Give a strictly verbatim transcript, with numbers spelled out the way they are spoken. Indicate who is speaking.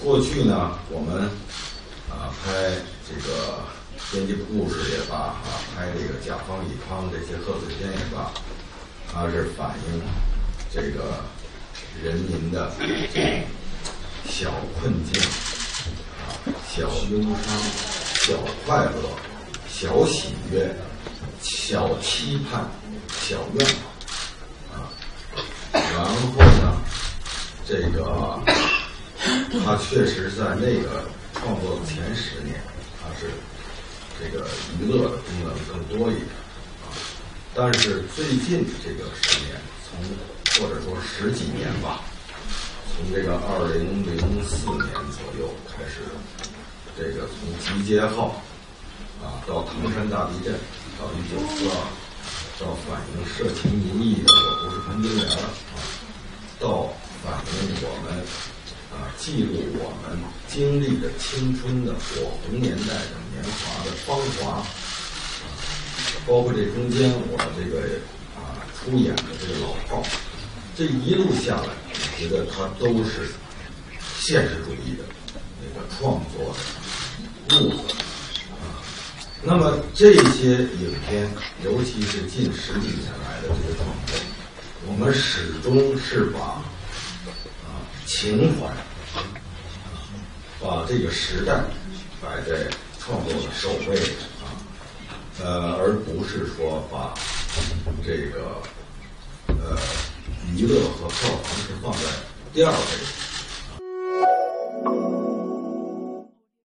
Speaker 1: 过去呢，我们啊拍这个编辑故事也罢，啊拍这个甲方乙方这些贺岁片也罢，它是反映这个人民的这种小困境啊、小忧伤、小快乐、小喜悦、小期盼、小愿望啊。然后呢，这个他确实在那个创作的前十年，他是这个娱乐的功能更多一点啊。但是最近这个十年，从或者说十几年吧，从这个二零零四年左右开始，这个从集结号啊到唐山大地震，到一九四二，到反映社情民意的我不是彭金莲了啊，到反映我们啊记录我们经历的青春的火红年代的年华的芳华，啊，包括这中间我这个啊出演的这个老炮，这一路下来，我觉得它都是现实主义的那个创作的路子啊。那么这些影片，尤其是近十几年来的这个创作，我们始终是把啊情怀，把这个时代摆在创作的首位啊，呃，而不是说把这个呃娱乐和票房是放在第二位。